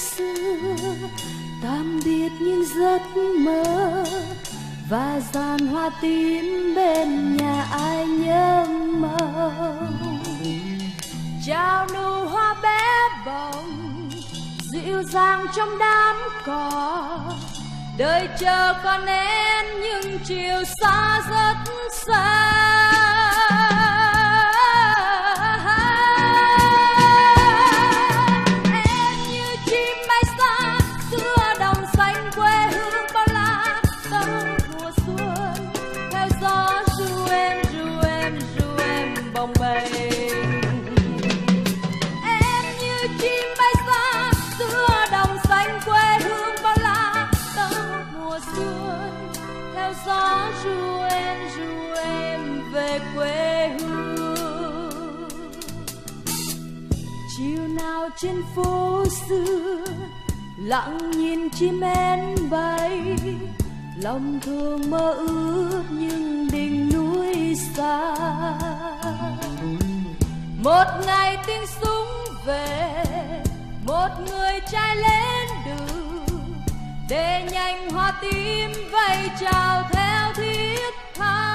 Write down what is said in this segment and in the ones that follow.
xưa, tạm biệt những giấc mơ và giàn hoa tím bên nhà ai nhớ mong. Chào nụ hoa bé bồng dịu dàng trong đám cỏ, đợi chờ con én nhưng chiều xa rất xa. Em như chim bay xa giữa đồng xanh quê hương bao la, tóc mùa xuân theo gió ru em bồng bềnh. Em như chim bay xa giữa đồng xanh quê hương bao la, tóc mùa xuân theo gió ru em về quê hương. Chiều nào trên phố xưa lặng nhìn chim én bay, lòng thường mơ ước những đỉnh núi xa. Một ngày tiếng súng về, một người trai lên đường, để nhanh hoa tím vây chào theo thiết tha.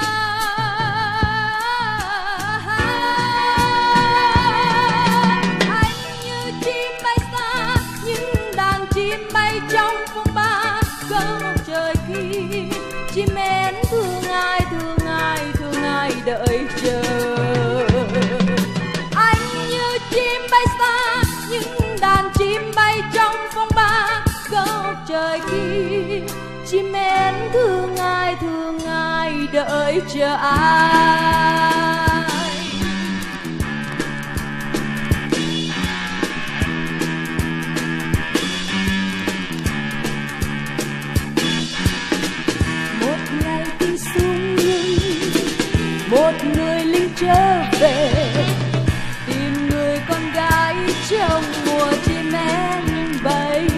Anh như chim bay xa, những đàn chim bay trong phong ba, câu trời khi chim én thương ai đợi chờ. Anh như chim bay xa, những đàn chim bay trong phong ba, câu trời khi chim én thương ai đợi chờ ai. Một ngày tiếng súng ngưng, một người lính trở về, tìm người con gái trong mùa chim én bay.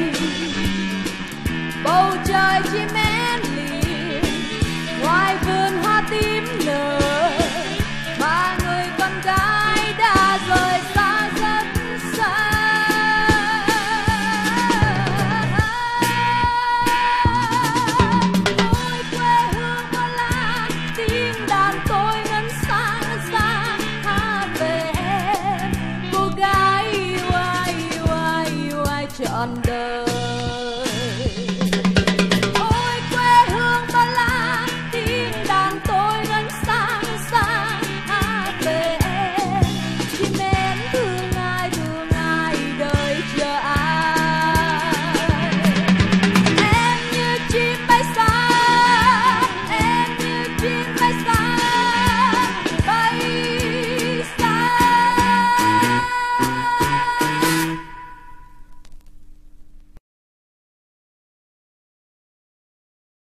Bầu trời chim én liền, ngoài vườn hoa tím nở, mà người con gái đã rời xa rất xa. Ôi quê hương bao la, tiếng đàn tôi ngân xa xa hát về em, cô gái yêu ai trọn đời.